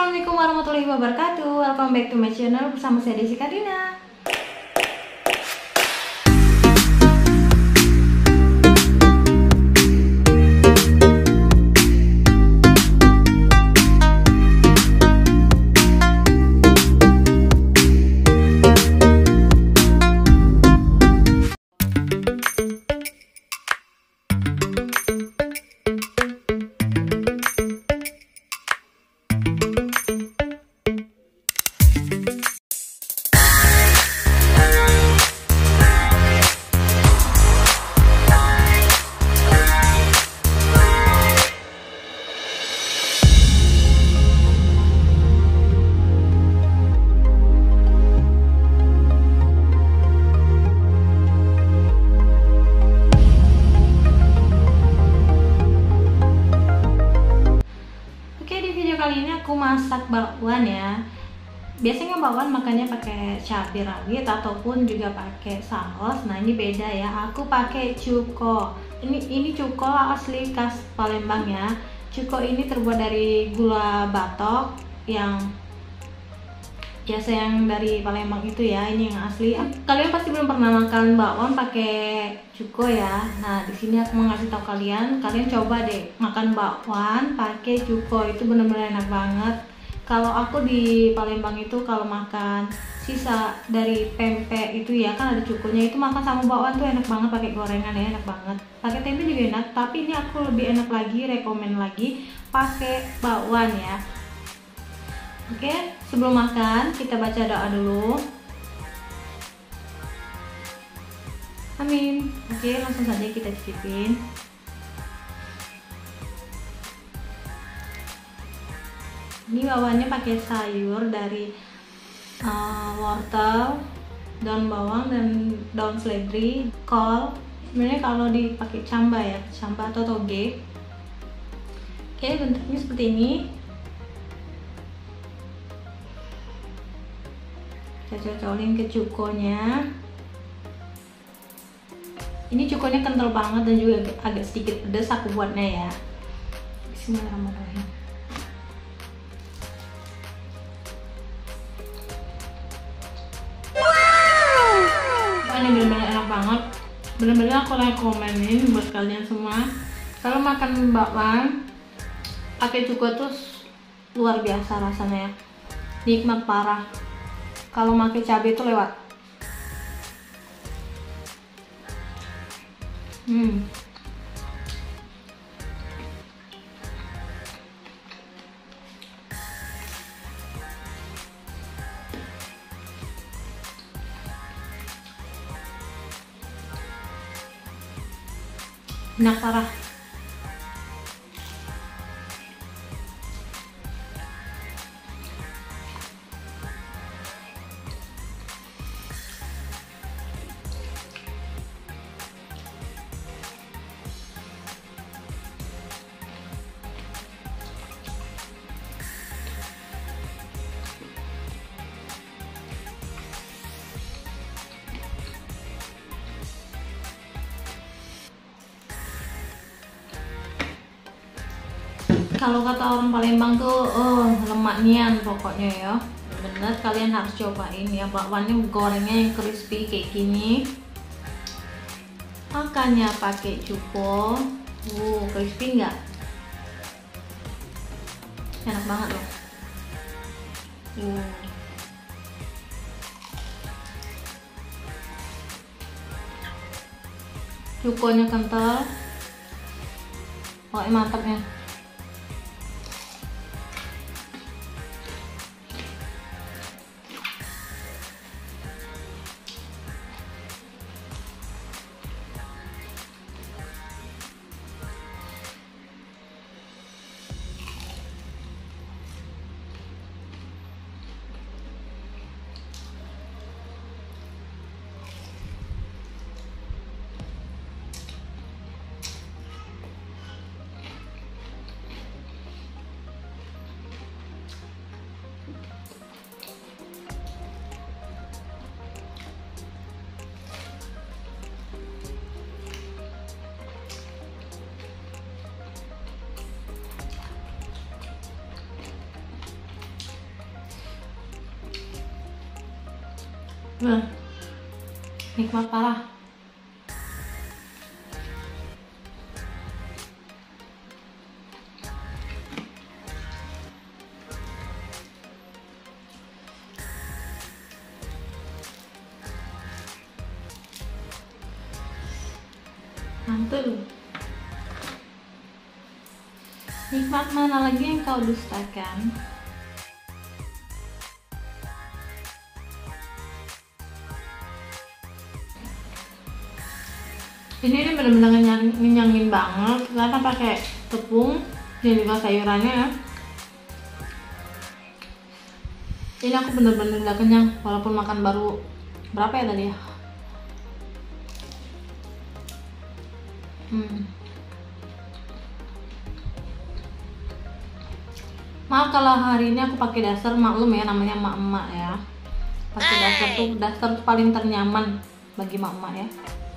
Assalamualaikum warahmatullahi wabarakatuh. Welcome back to my channel bersama saya Desi Karina. Kali ini aku masak bakwan ya. Biasanya bakwan makannya pakai cabai rawit ataupun juga pakai saus. Nah ini beda ya, aku pakai cuko. Ini cuko asli khas Palembang ya. Cuko ini terbuat dari gula batok yang biasa yang dari Palembang itu ya. Ini yang asli. Kalian pasti belum pernah makan bakwan pakai cuko ya. Nah di sini aku mau ngasih tahu kalian coba deh makan bakwan pakai cuko, itu bener-bener enak banget. Kalau aku di Palembang itu kalau makan sisa dari pempek itu ya kan ada cukonya, itu makan sama bakwan tuh enak banget, pakai gorengan ya enak banget. Pakai tempe juga enak, tapi ini aku lebih enak lagi, rekomen lagi pakai bakwan ya. Oke, sebelum makan kita baca doa dulu. Amin. Oke, langsung saja kita cicipin. Ini bakwannya pakai sayur dari wortel, daun bawang dan daun seledri, kol. Sebenarnya kalau dipakai camba ya, camba atau toge. Oke, bentuknya seperti ini. Kita cocolin ke cukonya. Ini cukonya kental banget dan juga agak sedikit pedas aku buatnya ya. Bismillahirrahmanirrahim. Wow. Ini benar-benar enak banget. Benar-benar aku rekomenin buat kalian semua. Kalau makan bakwan pakai cuko tuh luar biasa rasanya ya. Nikmat parah. Kalau pakai cabai itu lewat. Enak parah. Kalau kata orang Palembang tuh, lemak nian pokoknya ya. Bener, kalian harus cobain ya. Bakwannya gorengnya yang crispy kayak gini. Makannya pakai cuko. Crispy nggak? Enak banget loh. Cukonya kental. Pokoknya mantap ya. Nah, nikmat parah. Mantul. Nikmat mana lagi yang kau dustakan? Ini benar-benar ngenyangin banget karena pakai tepung dan juga sayurannya ya. Ini aku bener-bener udah kenyang walaupun makan baru berapa ya tadi ya. Maaf kalau hari ini aku pakai dasar, maklum ya, namanya emak-emak ya. Pakai dasar tuh paling ternyaman bagi emak-emak ya.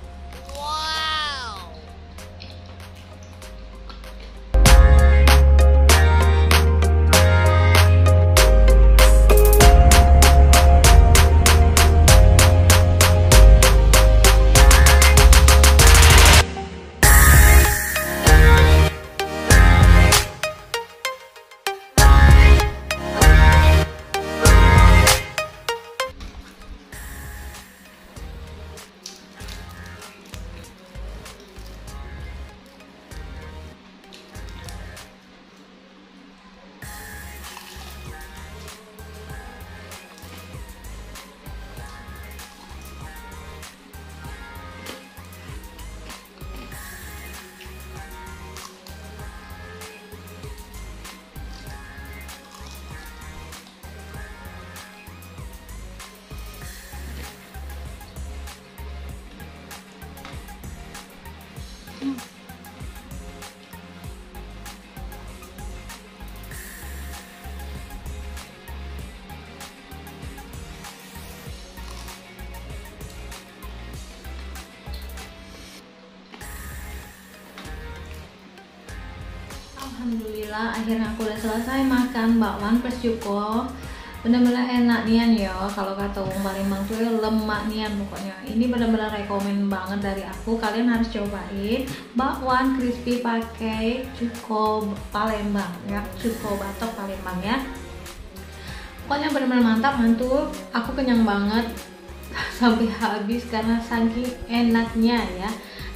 Alhamdulillah akhirnya aku udah selesai makan bakwan plus cuko. Bener-bener enak nian ya, kalau kata orang Palembang tuh ya lemak nian pokoknya. Ini bener-bener rekomen banget dari aku, kalian harus cobain bakwan crispy pakai cuko Palembang ya, cuko batok Palembang ya. Pokoknya bener-bener mantap, mantul. Aku kenyang banget sampai habis karena saking enaknya ya.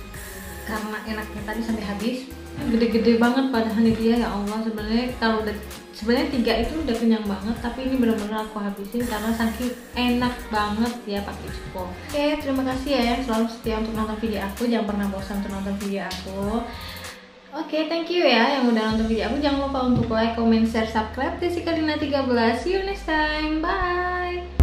Karena enaknya tadi sampai habis, gede-gede banget padahal dia ya Allah. Sebenarnya 3 itu udah kenyang banget, tapi ini benar-benar aku habisin karena saking enak banget ya pakai cuko. Oke, terima kasih ya yang selalu setia untuk nonton video aku, jangan pernah bosan untuk nonton video aku. Oke, thank you ya yang udah nonton video aku. Jangan lupa untuk like, comment, share, subscribe. Desi Karina 13. See you next time. Bye.